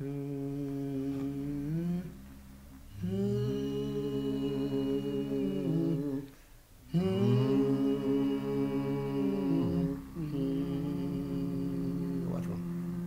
Watch one.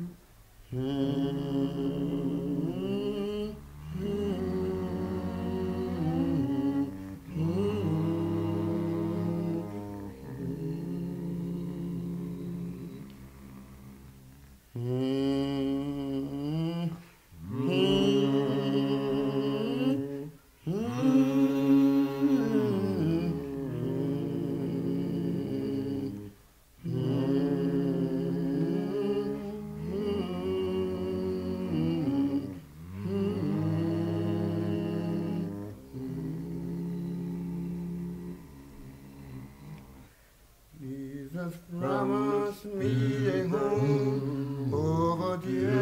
Jesus promised me a home over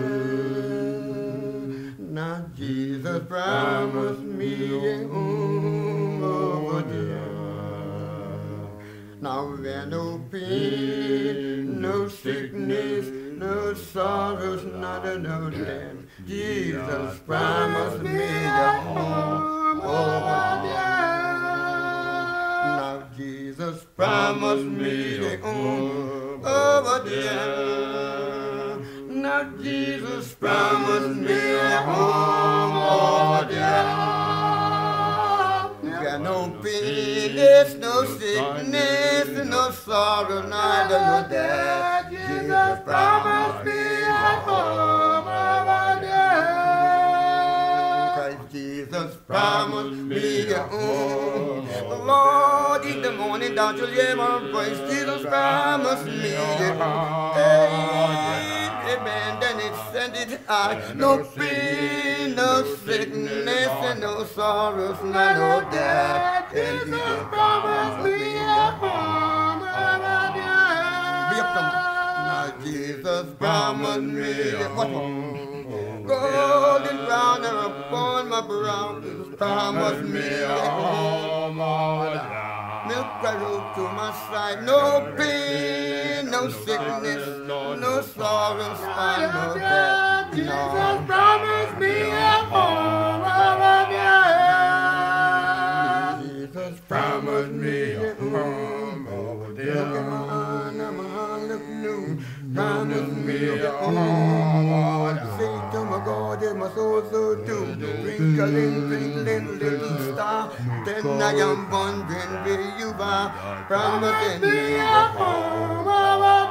there. Now Jesus promised me a home over there. Now there no pain, no sickness, no sorrows, not no death. Jesus promised me a home over there. Now Jesus promised me a home over there. Now Jesus promised me a home over there. Got no pain, there's no sickness, no sorrow, neither no death. Jesus promised me a home over there. Christ Jesus promised me a home. Lord, in the morning, down till you ever praise. Jesus promised me a home. Amen, then it sent it high. No pain, no sickness, and no sorrows, no death. Jesus promised me a home over there. Be up now, Jesus promised me a home. Golden crown upon my brow, Jesus promised me a home over there. Milk right up to my side, no pain, no sickness, no sorrows, and no death. Jesus promised me a home over there. Jesus promised me a home over there. Look at my hand, my hand look new. Promised me a home. Say to my God, if my soul so do. Twinkling, twinkling, little star. Then I am wondering where you are. Promising me a home over